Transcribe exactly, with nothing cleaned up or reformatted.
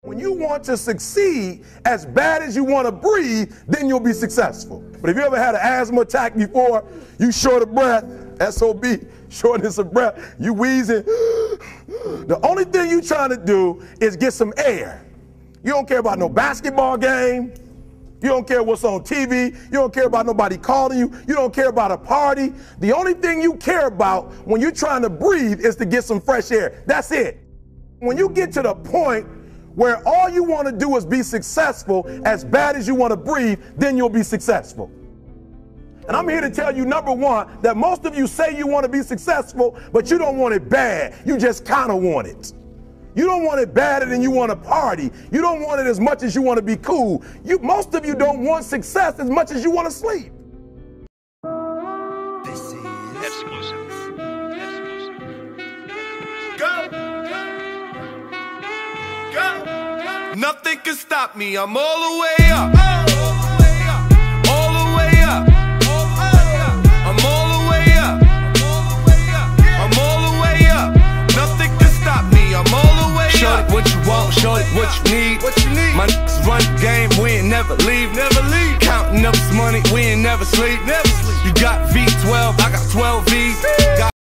When you want to succeed as bad as you want to breathe, then you'll be successful. But if you ever had an asthma attack before, you short of breath, S O B, shortness of breath, you wheezing. The only thing you're trying to do is get some air. You don't care about no basketball game. You don't care what's on T V. You don't care about nobody calling you. You don't care about a party. The only thing you care about when you're trying to breathe is to get some fresh air. That's it. When you get to the point where all you want to do is be successful as bad as you want to breathe, then you'll be successful. And I'm here to tell you, number one, that most of you say you want to be successful, but you don't want it bad. You just kind of want it. You don't want it badder than you want to party. You don't want it as much as you want to be cool. You, most of you don't want success as much as you want to sleep. This is exclusive. Exclusive. Go. Go. Nothing can stop me. I'm all the way up. All the way up. I'm all the way up. I'm all the way up. Nothing can stop me. I'm all the way up. Show it what you want, show it what you need. What you need? My niggas run the game, we ain't never leave. Never leave. Counting up this money, we ain't never sleep. Never sleep. You got V twelve, I got twelve V's. Got